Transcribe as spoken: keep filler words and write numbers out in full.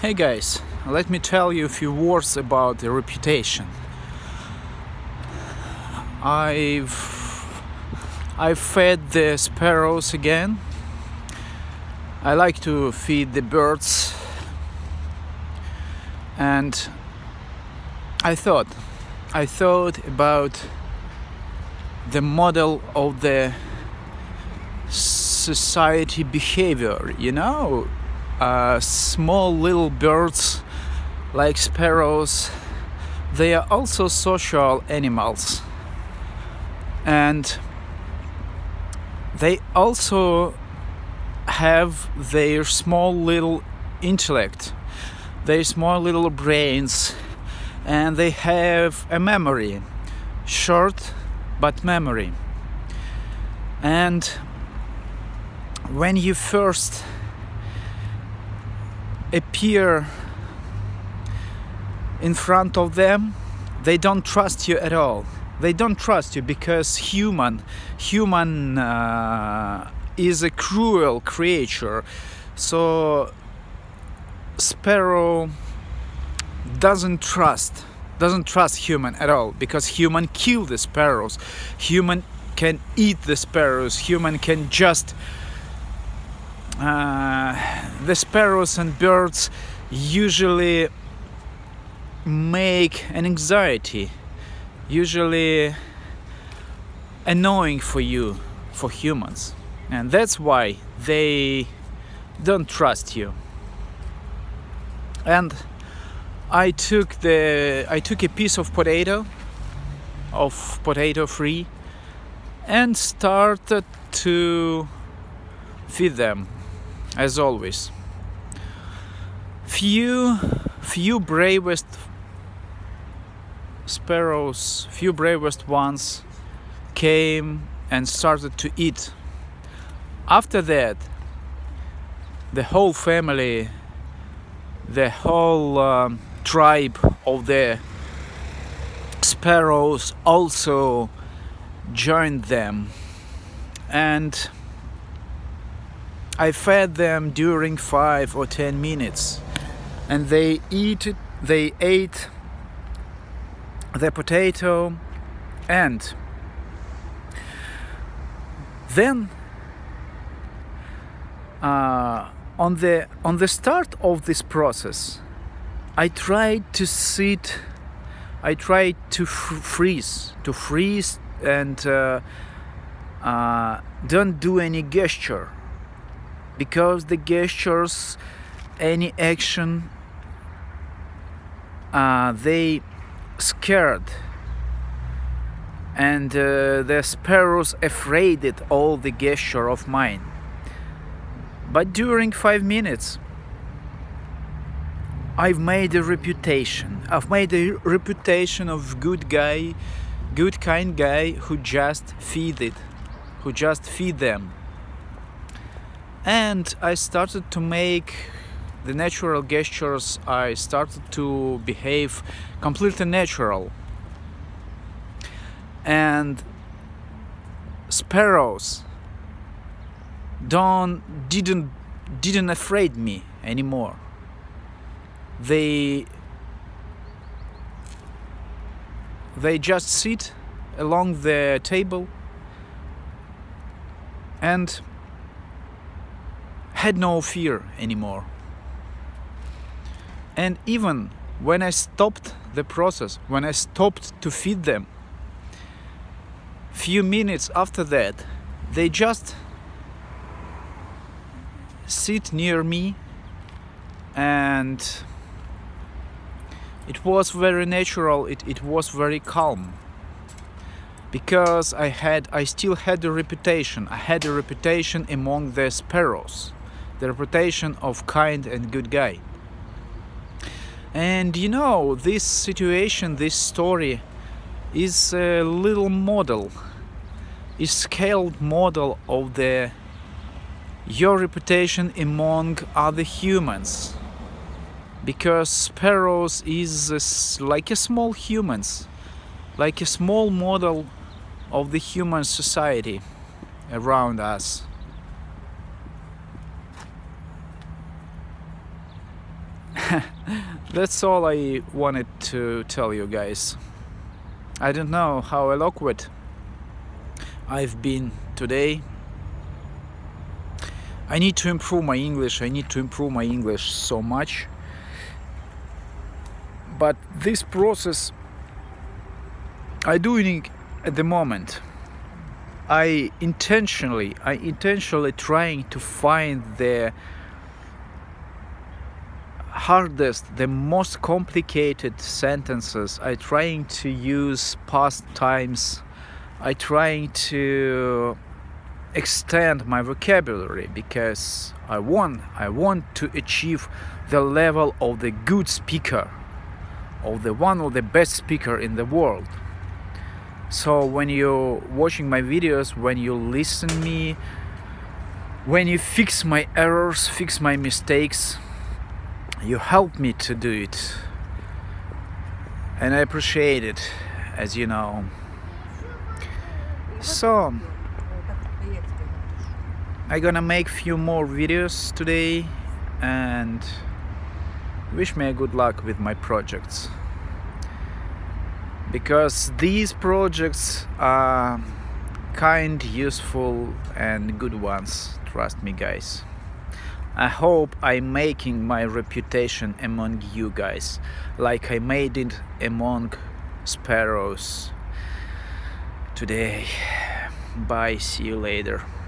Hey guys, let me tell you a few words about the reputation. I've I've fed the sparrows again. I like to feed the birds, and I thought I thought about the model of the society behavior, you know. Uh, small little birds like sparrows, they are also social animals, and they also have their small little intellect, their small little brains, and they have a memory, short but memory. And when you first appear in front of them, they don't trust you at all. They don't trust you because human human uh, is a cruel creature. So sparrow doesn't trust doesn't trust human at all, because human kill the sparrows, human can eat the sparrows, human can just Uh, the sparrows and birds usually make an anxiety, usually annoying for you, for humans, and that's why they don't trust you. And I took the I took a piece of potato, of potato free, and started to feed them. As always, few few bravest sparrows, few bravest ones came and started to eat. After that, the whole family, the whole um, tribe of the sparrows also joined them, and I fed them during five or ten minutes, and they eat it, they ate the potato, and then uh, on the on the start of this process, I tried to sit, I tried to f freeze, to freeze, and uh, uh, don't do any gesture. Because the gestures, any action, uh, they scared, and uh, the sparrows afraid at all the gesture of mine. But during five minutes, I've made a reputation. I've made a reputation of good guy, good kind guy who just feed it, who just feed them. And I started to make the natural gestures, I started to behave completely natural. And sparrows don't didn't didn't afraid me anymore. They they just sit along the table and had no fear anymore. And even when I stopped the process, when I stopped to feed them, few minutes after that, they just sit near me, and it was very natural, it, it was very calm. Because I had, I still had a reputation, I had a reputation among the sparrows. The reputation of kind and good guy. And you know, this situation, this story is a little model, is scaled model of the your reputation among other humans. Because sparrows is a, like a small humans, like a small model of the human society around us. That's all I wanted to tell you guys. I don't know how eloquent I've been today. I need to improve my English. I need to improve my English so much. But this process I doing at the moment. I intentionally, I intentionally trying to find the hardest, the most complicated sentences. I trying to use past times. I trying to extend my vocabulary because I want, I want to achieve the level of the good speaker, of the one of the best speaker in the world. So when you're watching my videos, when you listen me, when you fix my errors, fix my mistakes, you help me to do it. And I appreciate it, as you know. So I'm gonna make few more videos today and wish me a good luck with my projects. Because these projects are kind, useful and good ones, trust me guys. I hope I'm making my reputation among you guys like I made it among sparrows today. Bye, see you later.